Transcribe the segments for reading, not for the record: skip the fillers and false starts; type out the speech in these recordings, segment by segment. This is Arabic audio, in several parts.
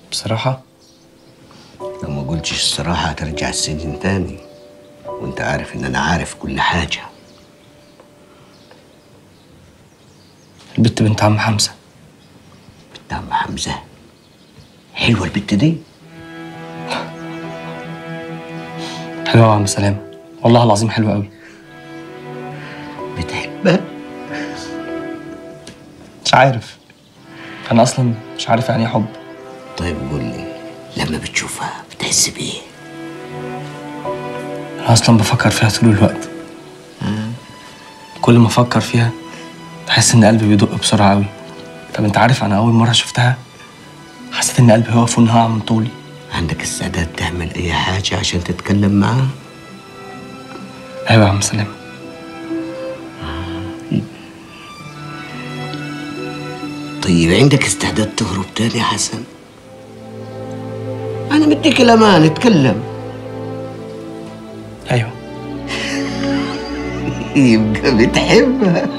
بصراحة لو ما قلتش الصراحة هترجع السجن تاني، وانت عارف ان انا عارف كل حاجة. البت بنت عم حمزة. بنت عم حمزة؟ حلوة البت دي؟ حلوة يا عم سلامة، والله العظيم حلوة قوي. بتحبها؟ مش عارف، أنا أصلا مش عارف يعني إيه حب. طيب قول لي، لما بتشوفها بتحس بإيه؟ أنا أصلا بفكر فيها طول الوقت. كل ما أفكر فيها بحس إن قلبي بيدق بسرعة قوي. طب أنت عارف أنا أول مرة شفتها حسيت إن قلبي هيقف وإن هقع من طولي. عندك استعداد تعمل أي حاجة عشان تتكلم معاها؟ أيوة يا عم سلامة. طيب عندك استعداد تهرب تاني يا حسن؟ أنا مديك الأمان، اتكلم. أيوة. يبقى بتحبها.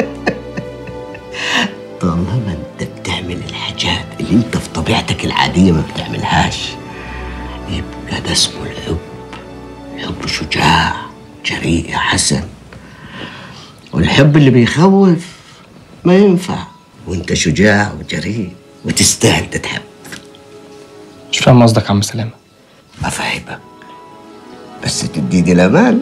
طالما أنت بتعمل الحاجات اللي أنت في طبيعتك العادية ما بتعملهاش، يبقى ده اسمه الحب. الحب شجاع جريء يا حسن، والحب اللي بيخوف ما ينفع، وأنت شجاع وجريء وتستاهل تتحب. مش فاهم قصدك يا عم سلامة. أفهمك، بس تديني الأمان.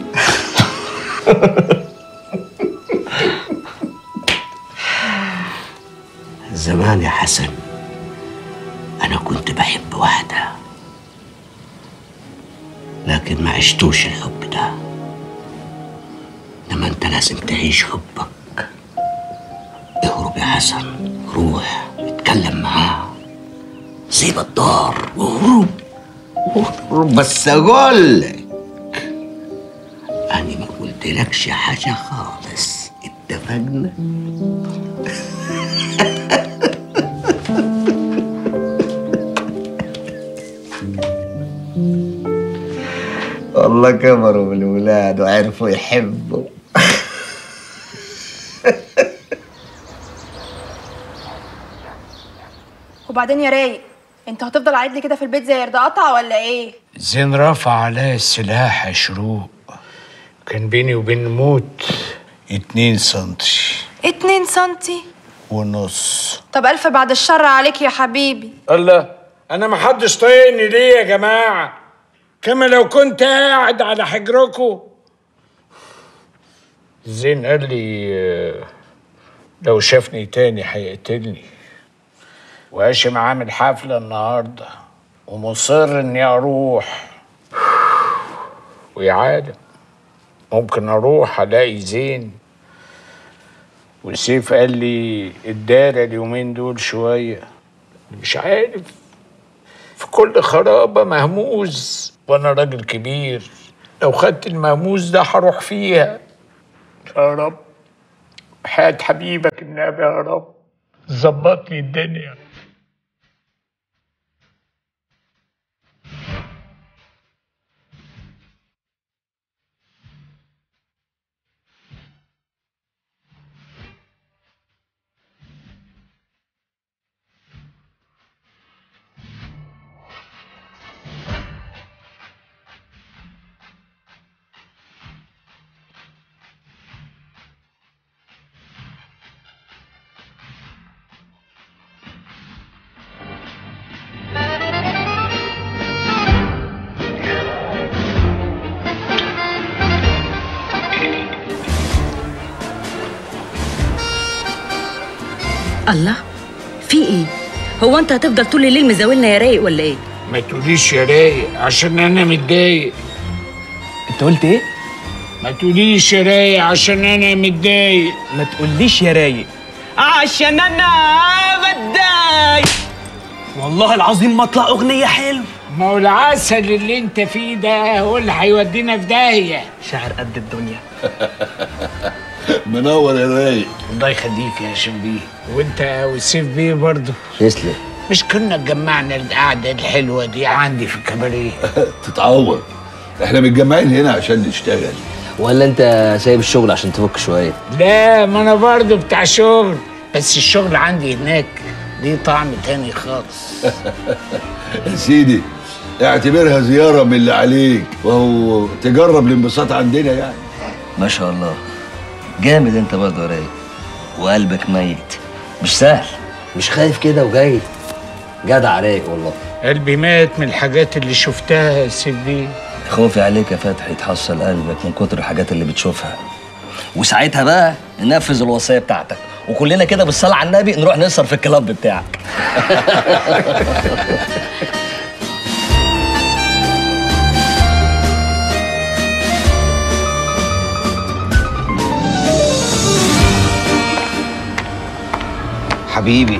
زمان يا حسن أنا كنت بحب واحدة، لكن ما عشتوش الحب ده. لما أنت لازم تعيش حبك. اهرب يا حسن، روح اتكلم معاه، سيب الدار واهرب. اهرب بس أقول لك، أنا ما قلتلكش حاجة خالص، اتفقنا؟ والله كبروا بالولاد وعرفوا يحبوا. وبعدين يا رايق، انت هتفضل قاعد لي كده في البيت زي يرد قطع ولا ايه؟ زين رفع عليا السلاح يا شروق، كان بيني وبين موت 2 سنتي. 2 سنتي ونص. طب ألف بعد الشر عليك يا حبيبي. الله، أنا ما حدش طايقني ليه يا جماعة؟ كما لو كنت قاعد على حجركم. زين قال لي لو شافني تاني هيقتلني، وهاشم عامل حفلة النهاردة ومصر إني أروح. ويا عالم ممكن أروح ألاقي زين. وسيف قال لي الدارة اليومين دول شوية، مش عارف، في كل خرابة مهموز، وأنا راجل كبير لو خدت المهموز ده هروح فيها. يا رب حياة حبيبك النبي يا رب ظبط لي الدنيا. الله، في ايه؟ هو انت هتفضل طول الليل مزاولنا يا رايق ولا ايه؟ ما تقوليش يا رايق عشان انا متضايق. أنت قلت إيه؟ ما تقوليش يا رايق عشان انا متضايق. ما تقوليش يا رايق عشان أنا بتضايق. والله العظيم ما أطلع أغنية حلو. ما هو العسل اللي انت فيه ده هو اللي هيودينا في داهية. شاعر قد الدنيا. منور يا رايق. الله يخليك يا هاشم بيه، وانت وسيف بيه برضه. تسلم. مش كنا اتجمعنا القعدة الحلوة دي عندي في الكباريه؟ تتعوض، احنا متجمعين هنا عشان نشتغل. ولا انت سايب الشغل عشان تفك شويه؟ لا، ما انا برضه بتاع شغل، بس الشغل عندي هناك ليه طعم تاني خالص. يا سيدي اعتبرها زياره من اللي عليك، وهو تجرب الانبساط عندنا يعني. ما شاء الله، جامد انت برضه يا رايق، وقلبك ميت، مش سهل، مش خايف كده وجاي. جدع رايق والله. قلبي مات من الحاجات اللي شفتها يا سيدي. خوفي عليك يا فتحي تحصل قلبك من كتر الحاجات اللي بتشوفها، وساعتها بقى ننفذ الوصيه بتاعتك، وكلنا كده بالصلاه على النبي نروح نسهر في الكلاب بتاعك. حبيبي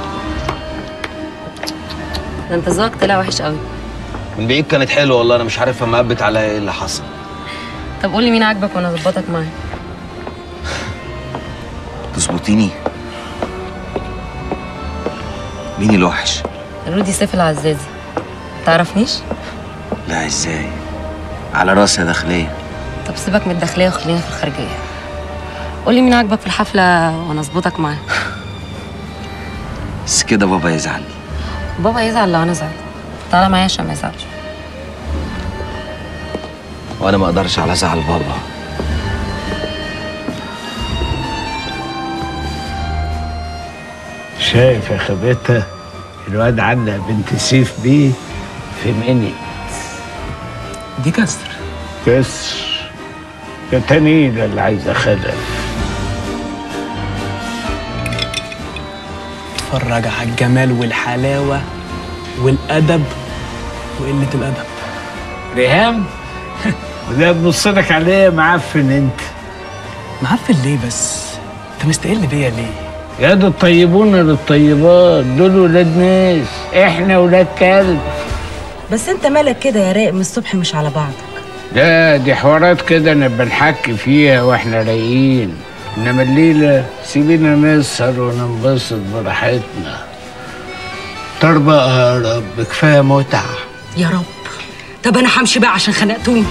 ده انت ذوقك طلع وحش قوي. من بعيد كانت حلوه والله، انا مش عارف اما قبت عليا ايه اللي حصل. طب قول لي مين عاجبك وانا اظبطك معاه. تظبطيني؟ مين الوحش؟ رودي سيف العزازي. تعرفنيش؟ لا ازاي؟ على راسي يا داخليه. طب سيبك من الداخليه وخلينا في الخارجيه. قول لي مين عاجبك في الحفله وانا اظبطك معاه. بس كده بابا يزعل. بابا يزعل لو انا ازعل. تعالى معايا عشان ما يزعلش. وانا ما اقدرش على زعل بابا. شايف يا خبيتها الواد علق بنت سيف بيه في مني. دي كسر. كسر يا تنيلة اللي عايزة خلف. اتفرج على الجمال والحلاوة والأدب وقلة الأدب. ريهام وده بنصلك عليا معفن انت. معفن ليه بس؟ انت مستقل بيا ليه؟ يا ده الطيبون للطيبات، دول ولاد ناس، احنا ولاد كلب. بس انت مالك كده يا رايق من الصبح مش على بعضك؟ لا دي حوارات كده نبقى نحكي فيها واحنا رايقين، انما الليله سيبينا نسهر وننبسط براحتنا. طربة يا رب كفايه متعه. يا رب. طب انا همشي بقى عشان خنقتوني.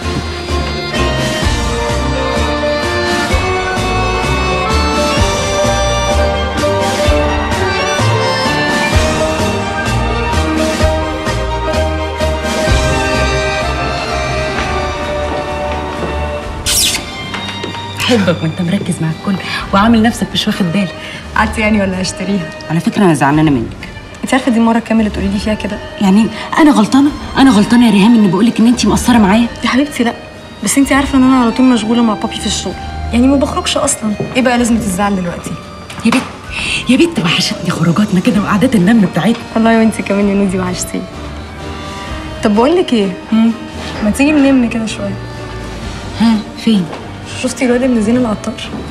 حبك وانت مركز مع الكل وعامل نفسك مش واخد بالك. قعدت يعني ولا اشتريها؟ على فكره انا زعلانه منك. انت عارفه دي المره الكام اللي تقولي لي فيها كده؟ يعني انا غلطانه يا ريهام اني بقول لك ان انت مقصره معايا. يا حبيبتي لا، بس انت عارفه ان انا على طول مشغوله مع بابي في الشغل، يعني ما بخرجش اصلا. ايه بقى لازمه الزعل دلوقتي؟ يا بنت وحشتني خروجاتنا كده وقعدات النمل بتاعتنا. والله وانت كمان يا نودي وحشتيني. طب بقول لك ايه؟ ما تيجي ننام كده شويه. ها فين؟ شفتي الواد ابن زين العطار؟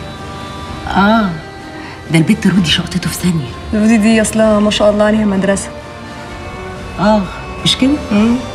ده البت رودي شقطته في ثانيه. رودي دي اصلها ما شاء الله عليها مدرسه. مش كده؟